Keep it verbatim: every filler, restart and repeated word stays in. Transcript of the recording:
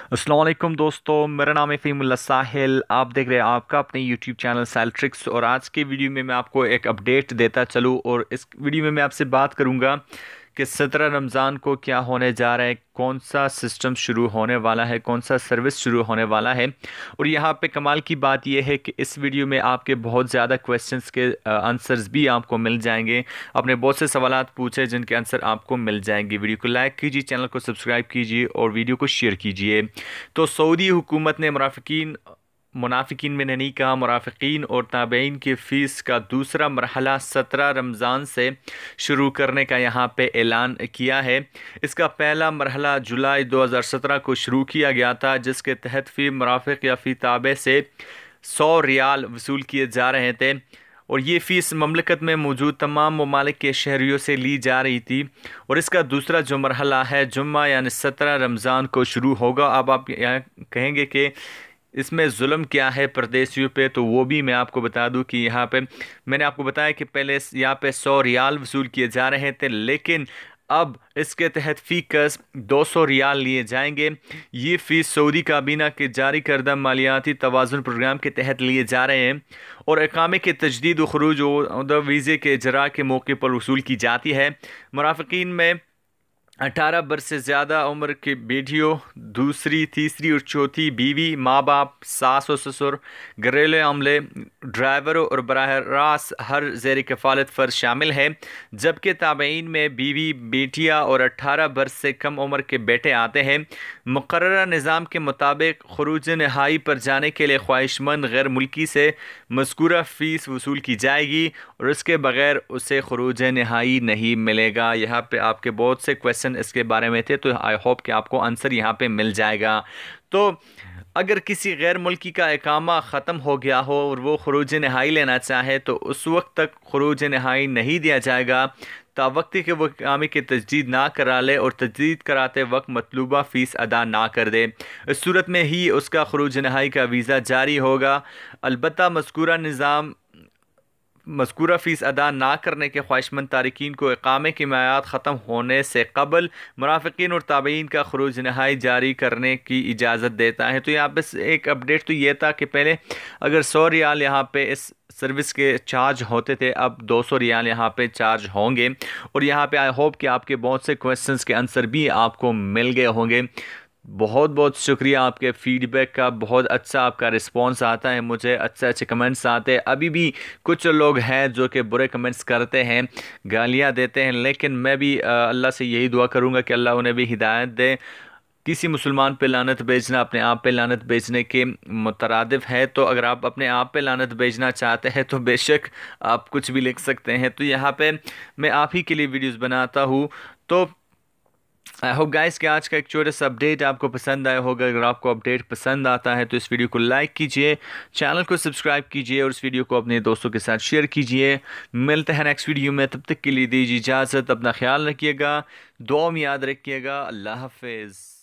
अस्सलाम वालेकुम दोस्तों, मेरा नाम है फ़हीमुल्लाह साहिल। आप देख रहे हैं आपका अपने यूट्यूब चैनल साहिल ट्रिक्स। और आज के वीडियो में मैं आपको एक अपडेट देता चलूँ और इस वीडियो में मैं आपसे बात करूंगा कि सत्रह रमज़ान को क्या होने जा रहा है, कौन सा सिस्टम शुरू होने वाला है, कौन सा सर्विस शुरू होने वाला है। और यहाँ पे कमाल की बात यह है कि इस वीडियो में आपके बहुत ज़्यादा क्वेश्चंस के आंसर्स भी आपको मिल जाएंगे। आपने बहुत से सवालात पूछे जिनके आंसर आपको मिल जाएंगे। वीडियो को लाइक कीजिए, चैनल को सब्सक्राइब कीजिए और वीडियो को शेयर कीजिए। तो सऊदी हुकूमत ने मुनाफिकीन मुनाफिकीन में नहीं कहा मुनाफिकीन और ताबईन की फ़ीस का दूसरा मरहला सत्रह रमज़ान से शुरू करने का यहाँ पे ऐलान किया है। इसका पहला मरहला जुलाई दो हज़ार सत्रह को शुरू किया गया था, जिसके तहत फ़ी मुनाफिक या फ़ी ताबे से सौ रियाल वसूल किए जा रहे थे और ये फ़ीस ममलकत में मौजूद तमाम ममालिक के शहरियों से ली जा रही थी। और इसका दूसरा जो मरहला है जुम्मा यानी सत्रह रमज़ान को शुरू होगा। अब आप यहाँ कहेंगे कि इसमें जुल्म क्या है परदेशियों पे, तो वो भी मैं आपको बता दूं कि यहाँ पे मैंने आपको बताया कि पहले यहाँ पे सौ रियाल वसूल किए जा रहे थे, लेकिन अब इसके तहत फ़ी कस दो सौ रियाल लिए जाएंगे। ये फ़ीस सऊदी काबीना के जारी करदा मालियाती तवाज़ुन प्रोग्राम के तहत लिए जा रहे हैं और इकामे के तजदीद व खरूज व वीज़े के इजरा के मौके पर वसूल की जाती है। मुनाफिकीन में अठारह बरस से ज़्यादा उम्र के बेटियों, दूसरी, तीसरी और चौथी बीवी, माँ बाप, सास और ससुर, घरेलू अमले, ड्राइवरों और बराह रास्त हर ज़ेर कफ़ालत फ़र्ज शामिल है। जबकि ताबईन में बीवी, बेटियाँ और अठारह बरस से कम उम्र के बेटे आते हैं। मुकर्ररा निज़ाम के मुताबिक खरूज नहाई पर जाने के लिए ख्वाहिशमंद गैर मुल्की से मज़कूरा फ़ीस वसूल की जाएगी और इसके बगैर उसे खरूज नहाई नहीं मिलेगा। यहाँ पे आपके बहुत से क्वेश्चन इसके बारे में थे, तो आई होप कि आपको आंसर यहाँ पे मिल जाएगा। तो अगर किसी गैर मुल्की का इकामा ख़त्म हो गया हो और वो खरूज नहाई लेना चाहे तो उस वक्त तक खरूज नहाई नहीं दिया जाएगा तावक्ति के वो इकामे की तजदीद ना करा ले और तजदीद कराते वक्त मतलूबा फ़ीस अदा ना कर दे। इस सूरत में ही उसका खरूज नहाई का वीज़ा जारी होगा। अलबत्ता मज़कूरा निज़ाम मज़कूरा फ़ीस अदा ना करने के ख्वाहिशमंद तारिकीन को इकामे की मियाद ख़त्म होने से कबल मुनाफिकीन और ताबईन का खरूज नहाई जारी करने की इजाज़त देता है। तो यहाँ पर एक अपडेट तो ये था कि पहले अगर सौ रियाल यहाँ पे इस सर्विस के चार्ज होते थे, अब दो सौ रियाल यहाँ पे चार्ज होंगे। और यहाँ पे आई होप कि आपके बहुत से क्वेश्चंस के आंसर भी आपको मिल गए होंगे। बहुत बहुत शुक्रिया आपके फीडबैक का, बहुत अच्छा आपका रिस्पांस आता है, मुझे अच्छे अच्छे कमेंट्स आते हैं। अभी भी कुछ लोग हैं जो कि बुरे कमेंट्स करते हैं, गालियां देते हैं, लेकिन मैं भी अल्लाह से यही दुआ करूंगा कि अल्लाह उन्हें भी हिदायत दे। किसी मुसलमान पे लानत भेजना अपने आप पे लानत भेजने के मुतरादिफ है। तो अगर आप अपने आप पे लानत भेजना चाहते हैं तो बेशक आप कुछ भी लिख सकते हैं। तो यहाँ पे मैं आप ही के लिए वीडियोस बनाता हूँ। तो आई होप गाइस कि आज का एक छोटा सा अपडेट आपको पसंद आया होगा। अगर आपको अपडेट पसंद आता है तो इस वीडियो को लाइक कीजिए, चैनल को सब्सक्राइब कीजिए और इस वीडियो को अपने दोस्तों के साथ शेयर कीजिए। मिलते हैं नेक्स्ट वीडियो में, तब तक के लिए दीजिए इजाज़त। अपना ख्याल रखिएगा, दुआ में याद रखिएगा। अल्लाह हाफिज़।